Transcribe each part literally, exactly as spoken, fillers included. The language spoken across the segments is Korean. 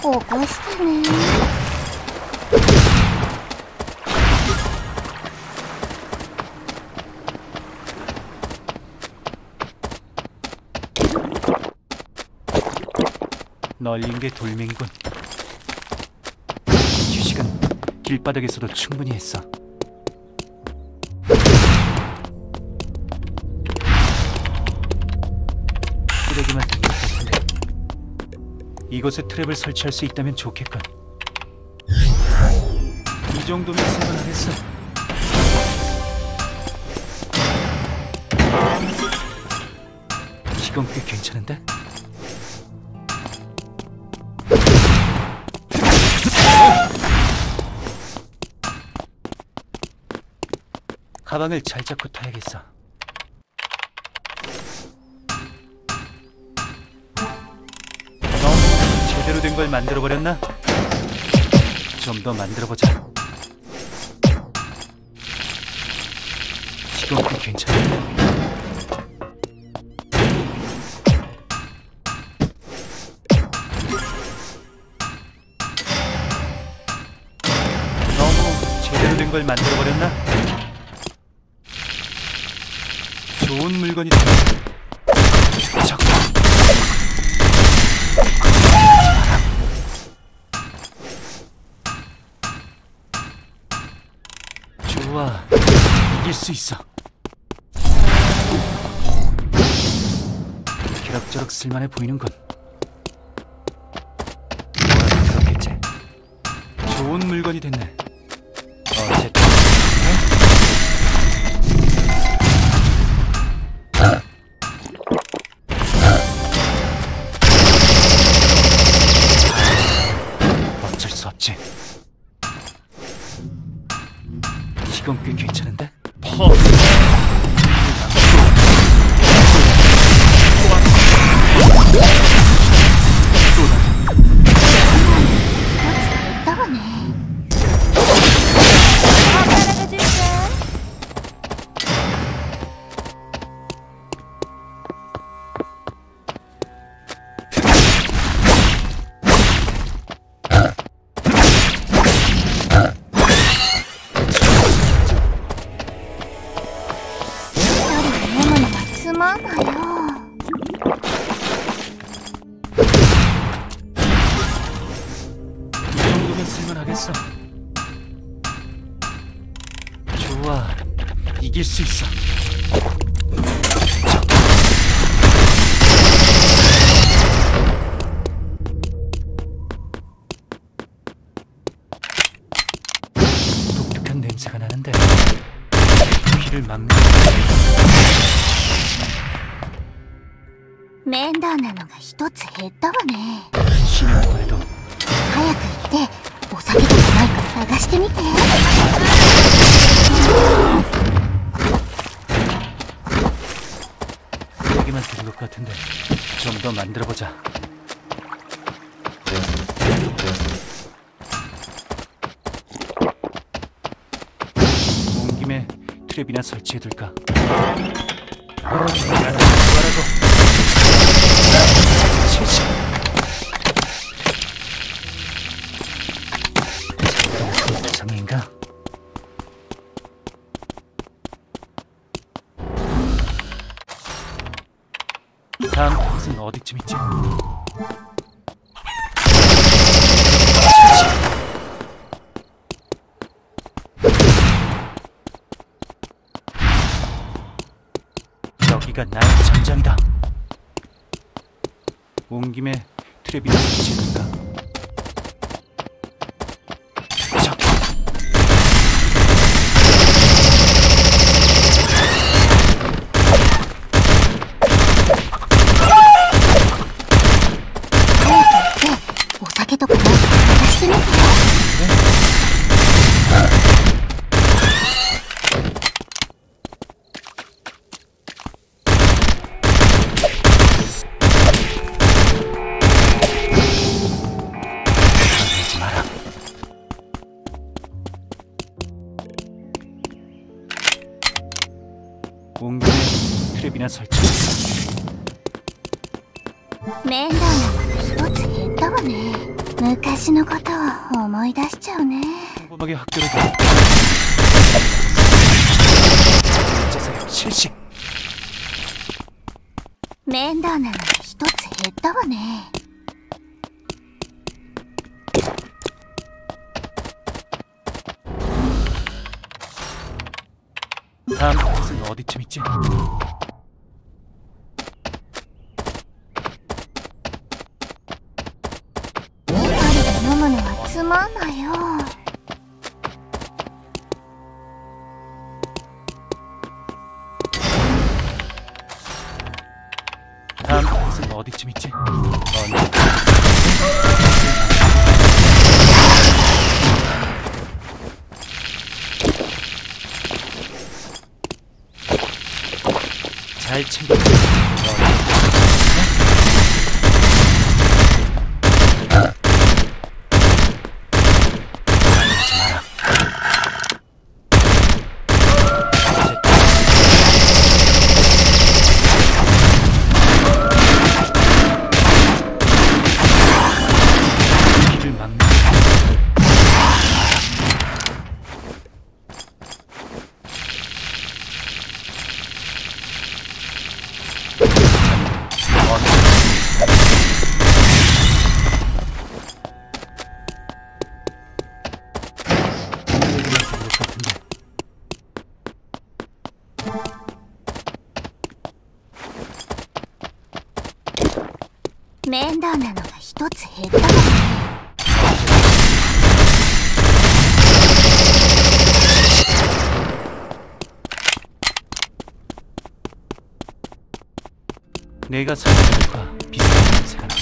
起こしてね。 널린 게 돌멩이군. 휴식은 길바닥에서도 충분히 했어. 쓰레기만 들릴 텐데. 이곳에 트랩을 설치할 수 있다면 좋겠군. 이 정도면 쓸만하겠어. 이건 꽤 괜찮은데? 가방을 잘 잡고 타야겠어. 너무 제대로 된 걸 만들어버렸나? 좀 더 만들어보자. 지금 꽤 괜찮아. 너무 제대로 된 걸 만들어버렸나? 좋은 물건이 되네. 좋아, 이길 수 있어. 기럭저럭 쓸만해 보이는군. 그렇겠지. 좋은 물건이 됐네. 어쨌든 어쩔 수 없지. 이건 꽤 괜찮은데? 퍼! 쓸만하겠어. 좋아, 이길 수 있어. 독특한 냄새가 나는데 귀를 막는. 面倒なのが一つ減ったわね。 쉬는 동안에도 早く行ってお酒とかないか探してみて。 쓰레기만 들은 것 같은데 좀 더 만들어보자. 온 김에 트랩이나 설치해둘까? 뭐라고? 실시. 상인가? 다음 곳은 어디쯤 있지? 여기가 나의 전장이다. 온 김에 트랩이나 설치해둘까? 온 김에 트랩이나 설치. 面倒なのが一つ減ったわね。 昔のことを思い出しちゃうね。 평범하게 학교를 가. 자사력 실시. 面倒なのが一つ減ったわね。 다음 곳은 어디쯤 있지? 一人で飲むのはつまんないよ。 다음 곳은 어디쯤 있지? 언제? 잘 챙겨. 面倒なのが一つ減ったわね。 내가 사는 것과 비슷한 냄새가 나.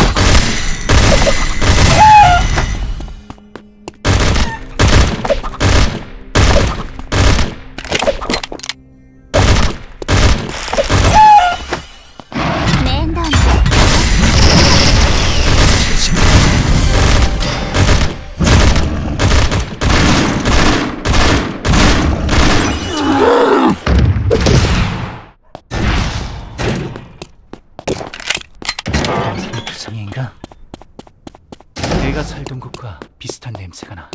성인가? 내가 살던 곳과 비슷한 냄새가 나.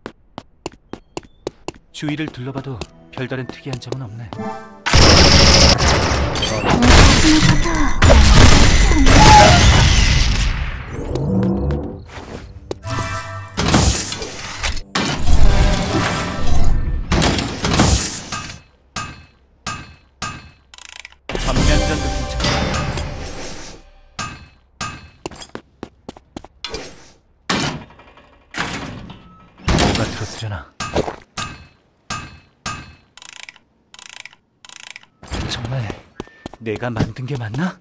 주위를 둘러봐도 별다른 특이한 점은 없네. 전면전도 괜찮아. 뭐가 들었으려나? 정말 내가 만든 게 맞나?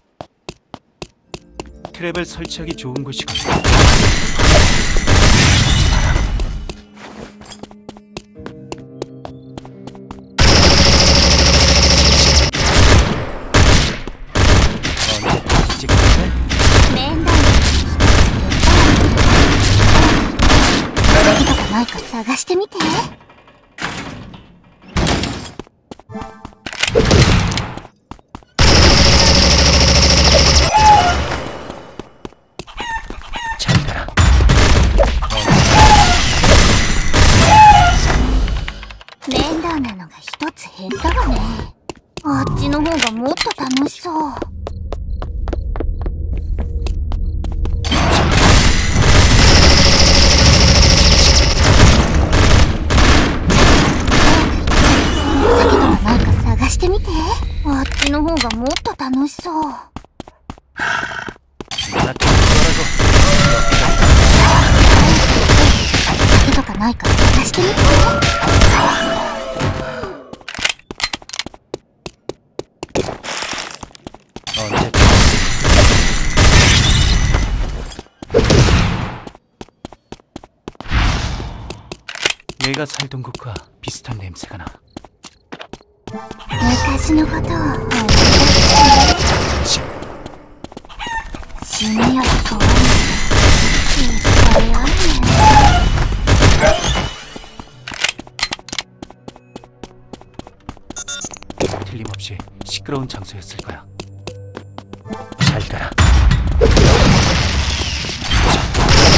트랩을 설치하기 좋은 곳이군. 언제 찍을래? ないか探してみて。 잘 가라. 面倒なのが一つ減ったわね。あっちの方がもっと楽しそう。 してみて。あっちの方がもっと楽しそう。酒とかないか探してみて。 내가 살던 곳과 비슷한 냄새가 나. 昔のことを思い出して。死ぬより怖いのがいっぱいあるね。 틀림없이 시끄러운 장소였을 거야. 잘 가라.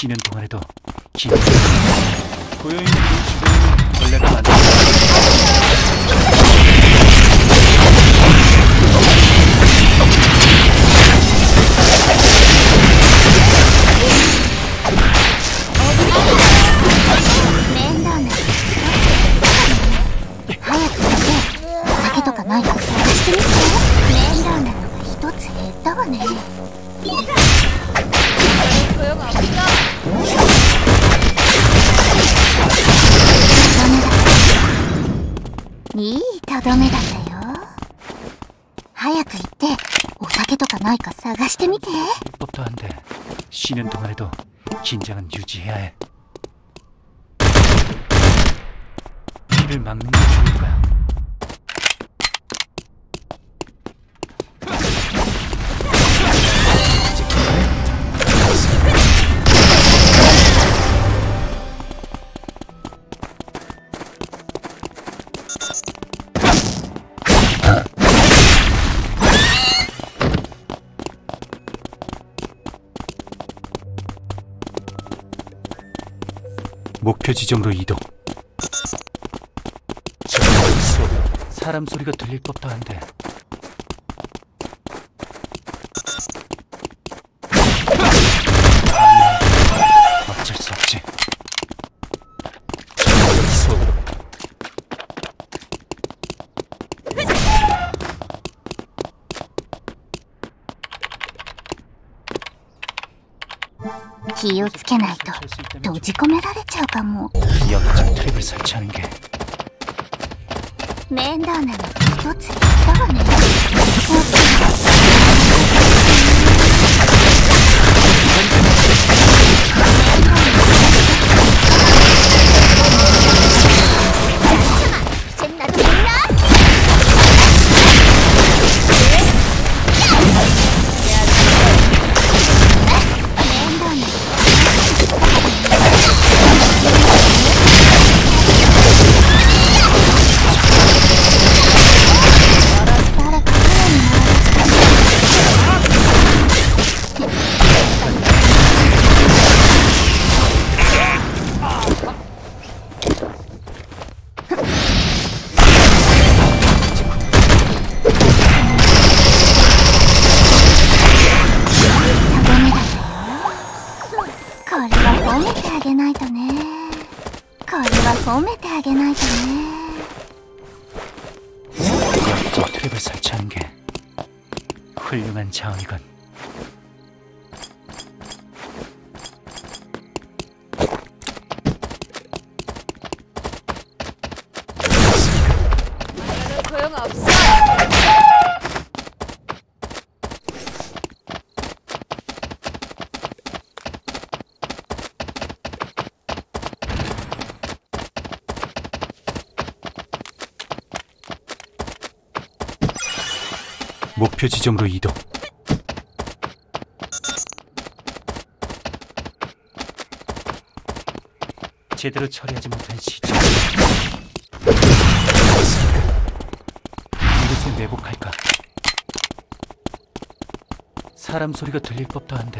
쉬는 동안에도 긴 고여있는 그 주변에는 벌레가 많다. いいとどめだったよ。早く行ってお酒とかないか探してみて。 법도 안 돼. 쉬는 동안에도 긴장은 유지해야 해. 이를 막는 게 좋을 거야. 목표 지점으로 이동. 사람 소리가 들릴 법도 한데. 어쩔 수 없지. 気をつけないと閉じ込められちゃうかも。 여기저기 트랩을 설치하는 게 面倒なの一つ言ったわね。褒めてあげないとね。 여기저기 트랩을 설치하는 게 훌륭한 자원이건. 소용없어. 목표 지점으로 이동. 제대로 처리하지 못한 시점. 이곳에 매복할까? 사람 소리가 들릴 법도 한데.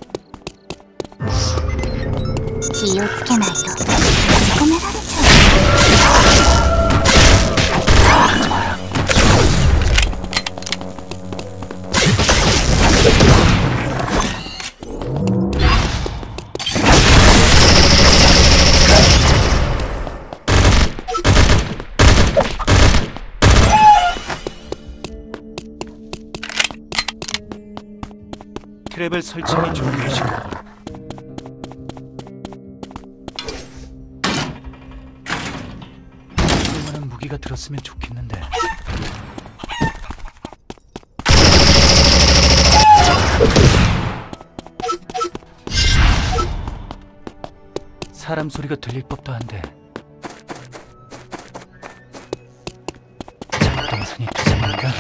気をつけないと閉じ込められちゃう。 트랩을 설치하기 좋은 곳인가 봐. 쓸만한 무기가 들었으면 좋겠는데. 사람 소리가 들릴 법도 한데. 작동선이 두성인가?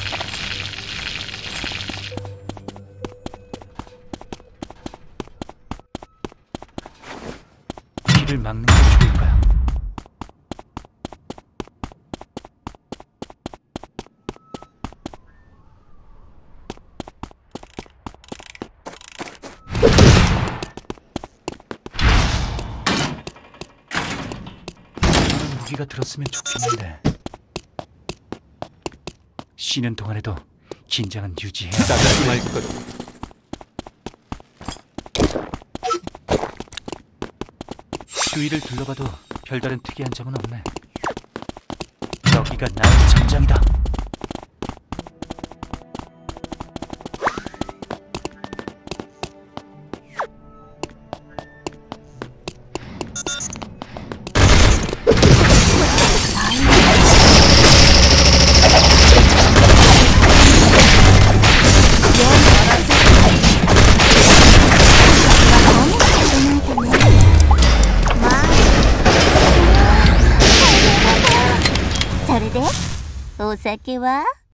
를 막는 게 좋을 거야. 얘기가 들었으면 좋겠는데. 쉬는 동안에도 긴장은 유지해야 해. 나가지 말 것. 주위를 둘러봐도 별다른 특이한 점은 없네. 여기가 나의 전장이다. それでお酒は